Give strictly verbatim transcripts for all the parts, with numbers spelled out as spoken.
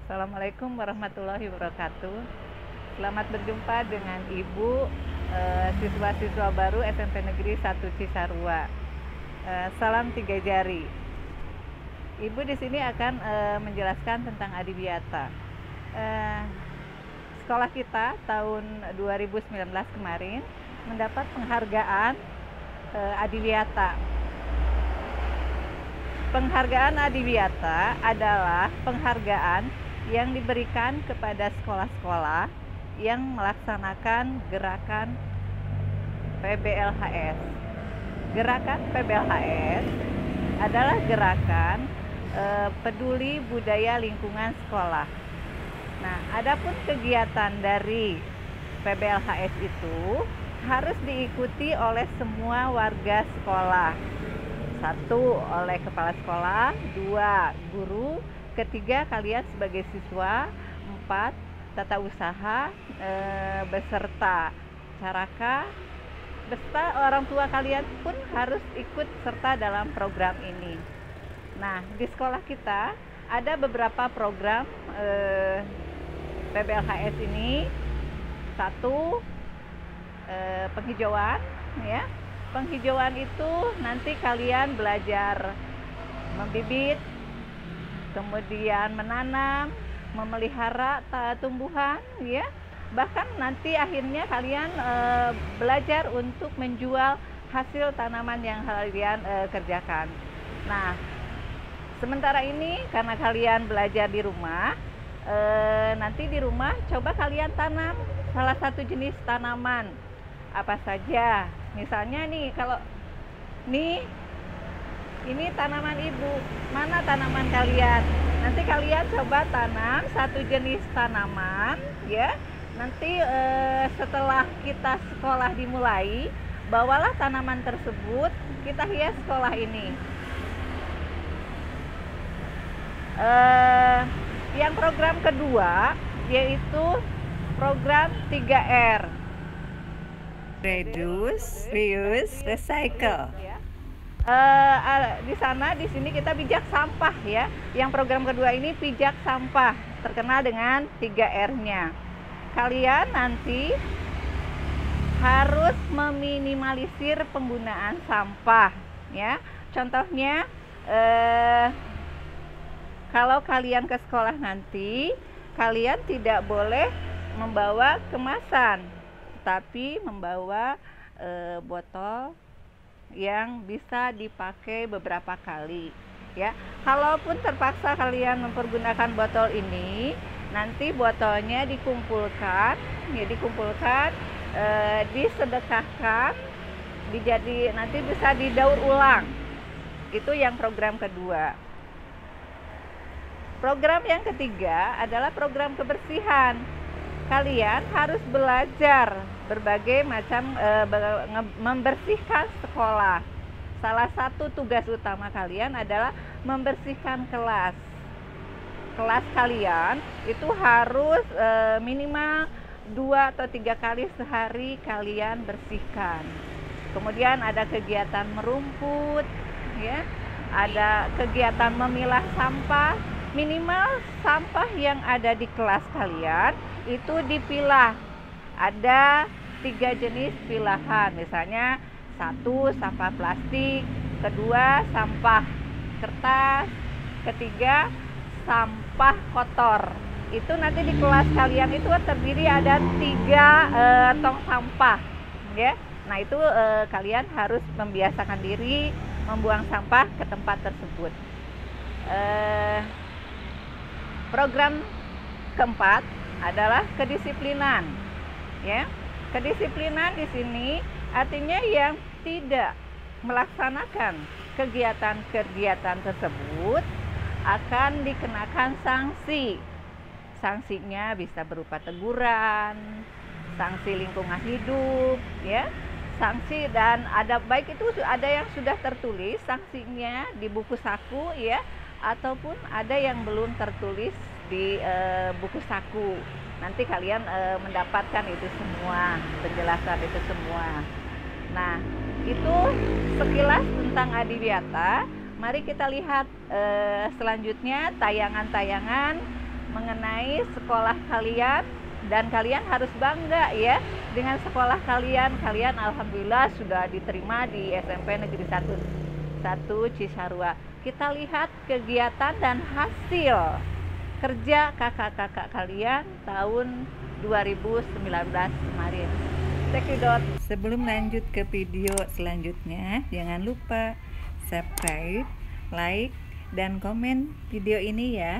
Assalamualaikum warahmatullahi wabarakatuh. Selamat berjumpa dengan Ibu eh, siswa-siswa baru S M P Negeri satu Cisarua. Eh, salam tiga jari. Ibu di sini akan eh, menjelaskan tentang adiwiyata. Eh, sekolah kita tahun dua ribu sembilan belas kemarin mendapat penghargaan eh, adiwiyata. Penghargaan adiwiyata adalah penghargaan yang diberikan kepada sekolah-sekolah yang melaksanakan gerakan P B L H S. Gerakan P B L H S adalah gerakan eh, peduli budaya lingkungan sekolah. Nah, adapun kegiatan dari P B L H S itu harus diikuti oleh semua warga sekolah. Satu, oleh kepala sekolah. Dua, guru. Ketiga, kalian sebagai siswa. Empat, tata usaha e, beserta caraka beserta orang tua kalian pun harus ikut serta dalam program ini. Nah, di sekolah kita ada beberapa program e, P B L H S ini. Satu, e, penghijauan, ya. Penghijauan itu nanti kalian belajar membibit, kemudian menanam, memelihara tumbuhan, ya. Bahkan nanti akhirnya kalian e, belajar untuk menjual hasil tanaman yang kalian e, kerjakan. Nah, sementara ini karena kalian belajar di rumah, e, nanti di rumah coba kalian tanam salah satu jenis tanaman apa saja. Misalnya nih, kalau nih ini tanaman ibu, mana tanaman kalian? Nanti kalian coba tanam satu jenis tanaman, ya. Nanti eh, setelah kita sekolah dimulai, bawalah tanaman tersebut, kita hias sekolah ini. Eh, yang program kedua yaitu program tiga R. Reduce, reuse, recycle. Uh, di sana, di sini kita pijak sampah, ya. Yang program kedua ini pijak sampah, terkenal dengan tiga R-nya. Kalian nanti harus meminimalisir penggunaan sampah, ya. Contohnya, uh, kalau kalian ke sekolah nanti, kalian tidak boleh membawa kemasan, tapi membawa e, botol yang bisa dipakai beberapa kali, ya. Kalaupun terpaksa kalian mempergunakan botol ini, nanti botolnya dikumpulkan, ya dikumpulkan, e, disedekahkan, dijadi nanti bisa didaur ulang. Itu yang program kedua. Program yang ketiga adalah program kebersihan. Kalian harus belajar berbagai macam e, membersihkan sekolah. Salah satu tugas utama kalian adalah membersihkan kelas. Kelas kalian itu harus e, minimal dua atau tiga kali sehari kalian bersihkan. Kemudian ada kegiatan merumput, ya. Ada kegiatan memilah sampah. Minimal sampah yang ada di kelas kalian itu dipilah. Ada tiga jenis pilahan, misalnya satu sampah plastik, kedua sampah kertas, ketiga sampah kotor. Itu nanti di kelas kalian itu terdiri ada tiga e, tong sampah, ya. Nah, itu e, kalian harus membiasakan diri membuang sampah ke tempat tersebut. E, Program keempat adalah kedisiplinan, ya. Kedisiplinan di sini artinya yang tidak melaksanakan kegiatan-kegiatan tersebut akan dikenakan sanksi. Sanksinya bisa berupa teguran, sanksi lingkungan hidup, ya. Sanksi dan ada baik itu ada yang sudah tertulis sanksinya di buku saku, ya. Ataupun ada yang belum tertulis di e, buku saku. Nanti kalian e, mendapatkan itu semua, penjelasan itu semua. Nah, itu sekilas tentang adiwiyata. Mari kita lihat e, selanjutnya tayangan-tayangan mengenai sekolah kalian, dan kalian harus bangga ya dengan sekolah kalian. Kalian alhamdulillah sudah diterima di S M P Negeri satu satu Cisarua. Kita lihat kegiatan dan hasil kerja kakak-kakak kalian tahun dua ribu sembilan belas kemarin. Cekidot. Sebelum lanjut ke video selanjutnya, jangan lupa subscribe, like, dan komen video ini ya.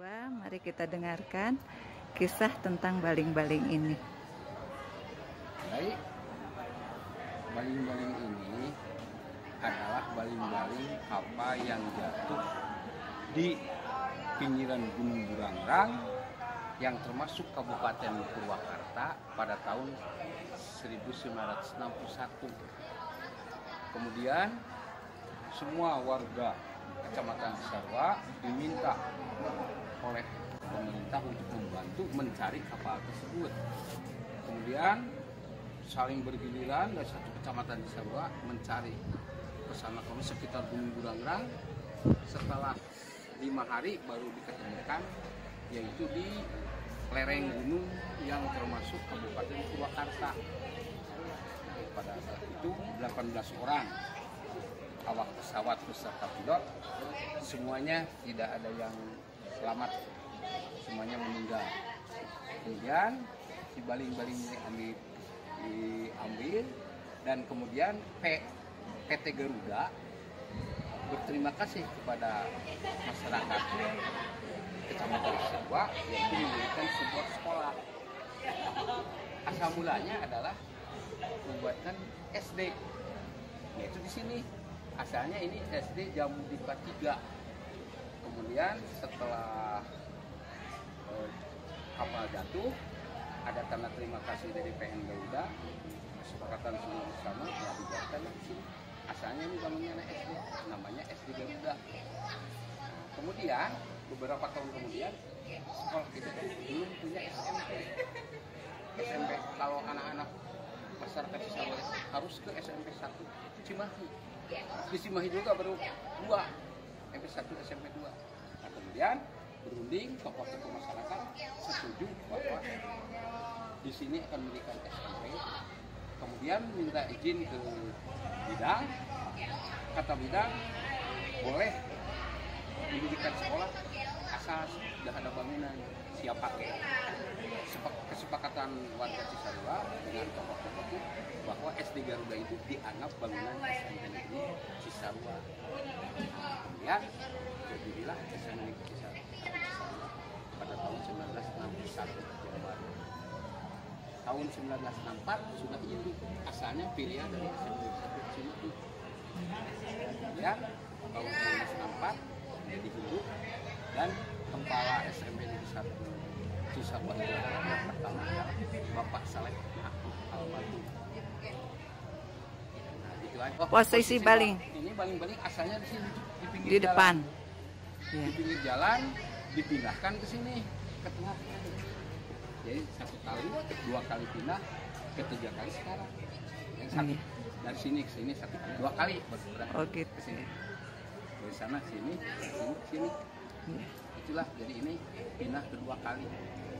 Wah, mari kita dengarkan kisah tentang baling-baling ini. Baik, baling-baling ini adalah baling-baling kapal yang jatuh di pinggiran Gunung Burangrang yang termasuk Kabupaten Purwakarta pada tahun seribu sembilan ratus enam puluh satu. Kemudian semua warga Kecamatan Cisarua diminta oleh pemerintah untuk membantu mencari kapal tersebut. Kemudian saling bergiliran dari satu kecamatan Cisarua mencari ke sana kami sekitar Gunung Burangrang. Setelah lima hari baru diketemukan, yaitu di lereng gunung yang termasuk Kabupaten Purwakarta. Pada saat itu delapan belas orang awak pesawat beserta pilot, semuanya tidak ada yang selamat, semuanya meninggal. Kemudian si baling-baling diambil, diambil dan kemudian P, PT Garuda berterima kasih kepada masyarakat Kecamatan Cisarua, yaitu memberikan sebuah sekolah. Asal mulanya adalah membuatkan S D, yaitu di sini. Asalnya ini S D Jamudika tiga. Kemudian setelah eh, kapal jatuh, ada tanda terima kasih dari P N Garuda, kesepakatan semua bersama telah dibuatkan di sini. Asalnya ini bangunnya S D, namanya S D Garuda. Kemudian beberapa tahun kemudian sekolah kita belum punya S M P. S M P kalau anak-anak masyarakat Cisarua harus ke S M P satu Cimahi. Di Cimahi juga baru dua, S M P satu, S M P dua. Nah, kemudian berunding tokoh-tokoh masyarakat setuju bahwa di sini akan memberikan S M P. Kemudian minta izin ke bidang, kata bidang boleh mendirikan sekolah asal sudah ada bangunan, siap pakai. Kesepakatan warga Cisarua dengan tokoh-tokoh itu bahwa S D Garuda itu dianggap bangunan S M P Negeri Cisarua. Kemudian berdirilah S M P Negeri Cisarua pada tahun seribu sembilan ratus enam puluh satu Januari. Tahun seribu sembilan ratus enam puluh empat sudah induk, asalnya pilihan dari S M P satu Cimahi. Kemudian tahun seribu sembilan ratus enam puluh empat jadi induk dan kepala S M P Negeri satu Cisarua itu yang pertama adalah Bapak Saleh Al-Batu. Nah, gitu aja. Oh, posisi baling. Ini baling-baling asalnya di sini di pinggir di jalan. depan. Di pinggir jalan dipindahkan ke sini ke tengah. Jadi satu kali, dua kali pindah, ketiga kali sekarang. Yang satu dari sini ke sini satu kali, dua kali berpindah Oh, gitu. ke sini. Dari sana sini, sini, sini. Itulah jadi ini pindah kedua kali.